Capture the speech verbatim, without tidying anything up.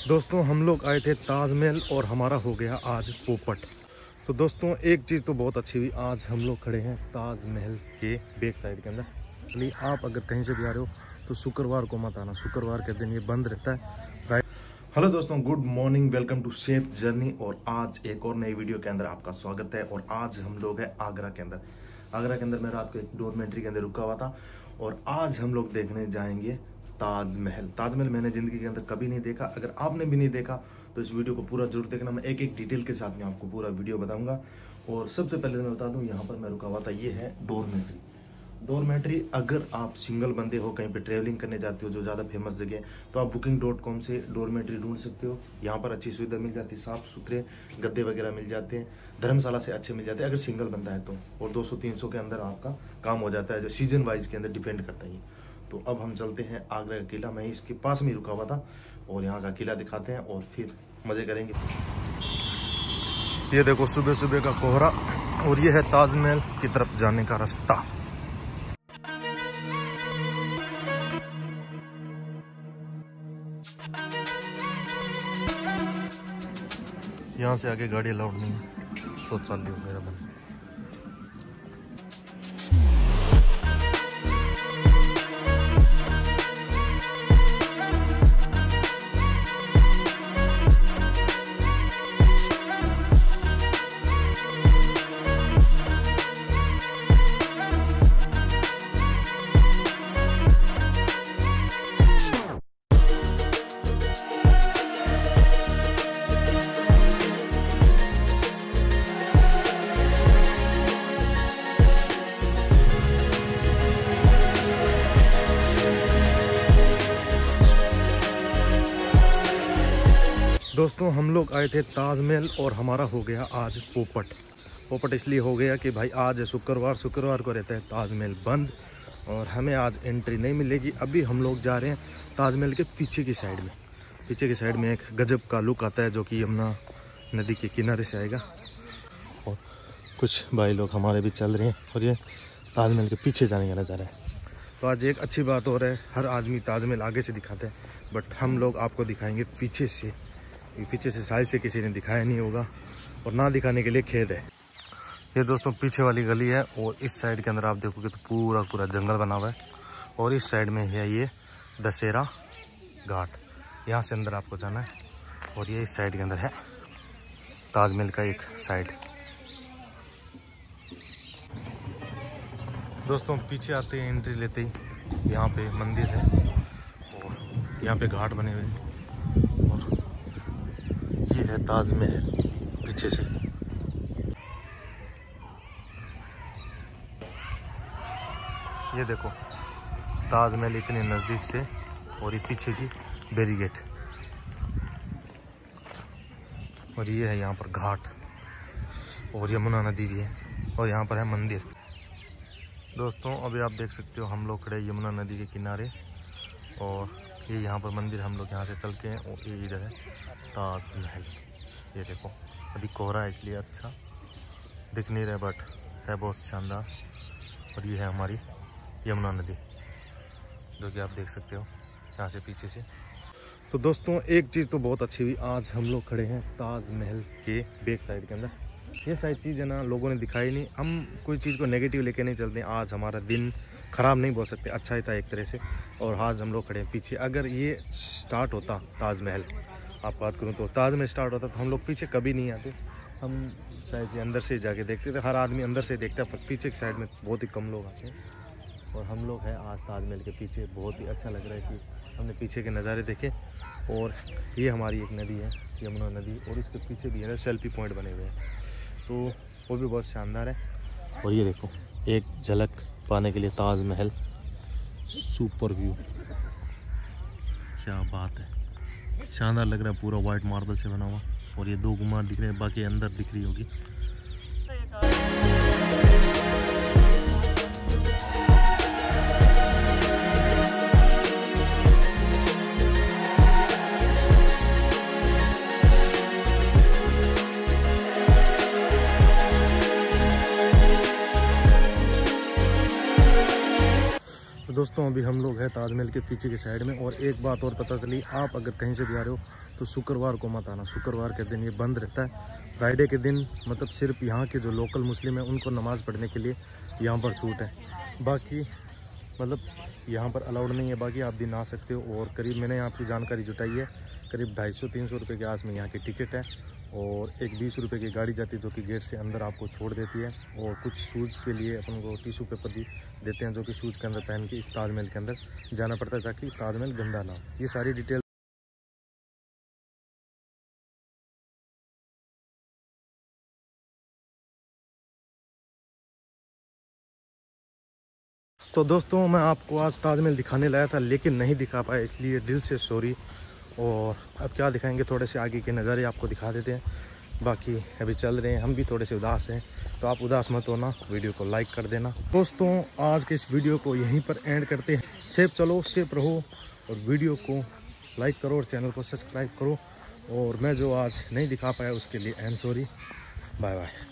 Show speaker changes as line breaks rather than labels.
दोस्तों हम लोग आए थे ताजमहल और हमारा हो गया आज पोपट। तो दोस्तों एक चीज़ तो बहुत अच्छी हुई, आज हम लोग खड़े हैं ताजमहल के बैक साइड के अंदर। इसलिए आप अगर कहीं से भी आ रहे हो तो शुक्रवार को मत आना, शुक्रवार के दिन ये बंद रहता है। हेलो दोस्तों, good morning, welcome to shape journey. और आज एक और नई वीडियो के अंदर आपका स्वागत है। और आज हम लोग हैं आगरा के अंदर। आगरा के अंदर मैं रात को एक डॉर्मेट्री के अंदर रुका हुआ था और आज हम लोग देखने जाएंगे ताजमहल। ताजमहल मैंने जिंदगी के अंदर कभी नहीं देखा। अगर आपने भी नहीं देखा तो इस वीडियो को पूरा जरूर देखना। मैं एक एक डिटेल के साथ में आपको पूरा वीडियो बताऊंगा। और सबसे पहले मैं बता दूं, यहाँ पर मैं रुका हुआ था, ये है डॉर्मेट्री। डॉर्मेट्री अगर आप सिंगल बंदे हो, कहीं पे ट्रेवलिंग करने जाते हो जो ज़्यादा फेमस जगह है, तो आप बुकिंग डॉट कॉम से डॉर्मेट्री ढूंढ सकते हो। यहाँ पर अच्छी सुविधा मिल जाती है, साफ सुथरे गद्दे वगैरह मिल जाते हैं, धर्मशाला से अच्छे मिल जाते हैं अगर सिंगल बंदा है तो। और दो सौ तीन सौ के अंदर आपका काम हो जाता है, जो सीजन वाइज के अंदर डिपेंड करता है। तो अब हम चलते हैं आगरा का किला। मैं इसके पास में रुका हुआ था और यहाँ का किला दिखाते हैं और फिर मजे करेंगे। ये देखो सुबह सुबह का कोहरा और ये है ताजमहल की तरफ जाने का रास्ता। यहाँ से आगे गाड़ी अलाउड नहीं है, शौचालय वगैरह बने। दोस्तों हम लोग आए थे ताजमहल और हमारा हो गया आज पोपट। पोपट इसलिए हो गया कि भाई आज है शुक्रवार, शुक्रवार को रहता है ताजमहल बंद और हमें आज एंट्री नहीं मिलेगी। अभी हम लोग जा रहे हैं ताजमहल के पीछे की साइड में। पीछे की साइड में एक गजब का लुक आता है जो कि यमुना नदी के किनारे से आएगा। और कुछ भाई लोग हमारे भी चल रहे हैं और ये ताजमहल के पीछे जाने का नज़ारा है। तो आज एक अच्छी बात हो रहा है, हर आदमी ताजमहल आगे से दिखाता है, बट हम लोग आपको दिखाएंगे पीछे से। पीछे से शायद से किसी ने दिखाया नहीं होगा और ना दिखाने के लिए खेद है। ये दोस्तों पीछे वाली गली है और इस साइड के अंदर आप देखोगे तो पूरा पूरा जंगल बना हुआ है। और इस साइड में है ये दशहरा घाट, यहाँ से अंदर आपको जाना है। और ये इस साइड के अंदर है ताजमहल का एक साइड। दोस्तों पीछे आते ही एंट्री लेते ही यहाँ पे मंदिर है और यहाँ पे घाट बने हुए हैं। ये है ताजमहल पीछे से। ये देखो ताजमहल इतने नज़दीक से और ये पीछे की बैरीगेट। और ये है यहाँ पर घाट और यमुना नदी भी है और यहाँ पर है मंदिर। दोस्तों अभी आप देख सकते हो हम लोग खड़े यमुना नदी के किनारे और ये यहाँ पर मंदिर हम लोग यहाँ से चल के हैं। और ये इधर है ताजमहल। ये देखो अभी कोहरा है इसलिए अच्छा दिख नहीं रहा, बट है बहुत शानदार। और ये है हमारी यमुना नदी जो कि आप देख सकते हो यहाँ से पीछे से। तो दोस्तों एक चीज़ तो बहुत अच्छी हुई, आज हम लोग खड़े हैं ताजमहल के बैक साइड के अंदर। ये सारी चीज़ है ना लोगों ने दिखाई नहीं। हम कोई चीज़ को नेगेटिव लेके नहीं चलते। आज हमारा दिन ख़राब नहीं बोल सकते, अच्छा ही था एक तरह से। और आज हम लोग खड़े हैं पीछे। अगर ये स्टार्ट होता ताजमहल, आप बात करूँ तो ताजमहल स्टार्ट होता तो हम लोग पीछे कभी नहीं आते, हम शायद से अंदर से जाके देखते थे। हर आदमी अंदर से देखता है, पर पीछे की साइड में बहुत ही कम लोग आते हैं। और हम लोग हैं आज ताजमहल के पीछे। बहुत ही अच्छा लग रहा है कि हमने पीछे के नज़ारे देखे। और ये हमारी एक नदी है यमुना नदी और इसके पीछे भी है ना सेल्फी पॉइंट बने हुए हैं, तो वो भी बहुत शानदार है। और ये देखो एक झलक पाने के लिए ताजमहल, सुपर व्यू, क्या बात है, शानदार लग रहा है। पूरा वाइट मार्बल से बना हुआ और ये दो गुम्बद दिख रहे हैं, बाकी अंदर दिख रही होगी। तो दोस्तों अभी हम लोग हैं ताजमहल के पीछे की साइड में। और एक बात और पता चली, आप अगर कहीं से भी आ रहे हो तो शुक्रवार को मत आना। शुक्रवार के दिन ये बंद रहता है। फ्राइडे के दिन मतलब सिर्फ यहाँ के जो लोकल मुस्लिम हैं उनको नमाज़ पढ़ने के लिए यहाँ पर छूट है। बाकी मतलब यहाँ पर अलाउड नहीं है। बाकी आप दिन आ सकते हो। और करीब मैंने आपकी जानकारी जुटाई है, करीब ढाई सौ तीन सौ रुपये के आस में यहाँ की टिकट है। और एक बीस रुपये की गाड़ी जाती है जो कि गेट से अंदर आपको छोड़ देती है। और कुछ शूज़ के लिए अपन को टिश्यू पेपर भी देते हैं जो कि शूज़ के अंदर पहन के इस ताजमहल के अंदर जाना पड़ता है ताकि ताजमहल गंदा ना हो। ये सारी डिटेल तो दोस्तों मैं आपको आज ताजमहल दिखाने लाया था लेकिन नहीं दिखा पाया, इसलिए दिल से सॉरी। और अब क्या दिखाएंगे, थोड़े से आगे के नज़ारे आपको दिखा देते हैं। बाकी अभी चल रहे हैं, हम भी थोड़े से उदास हैं, तो आप उदास मत होना, वीडियो को लाइक कर देना। दोस्तों आज के इस वीडियो को यहीं पर एंड करते हैं। सेफ चलो, सेफ रहो और वीडियो को लाइक करो और चैनल को सब्सक्राइब करो। और मैं जो आज नहीं दिखा पाया उसके लिए I am sorry. Bye bye.